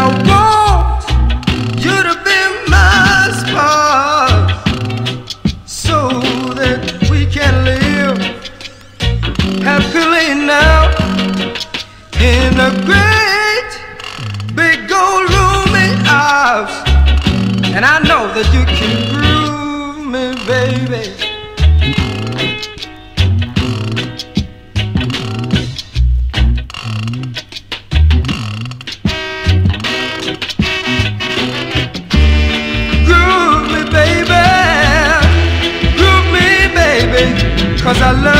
I want you to be my spouse, so that we can live happily now in a great big old roomy house. And I know that you can groove me, baby. Groove me, baby. Groove me, baby. 'Cause I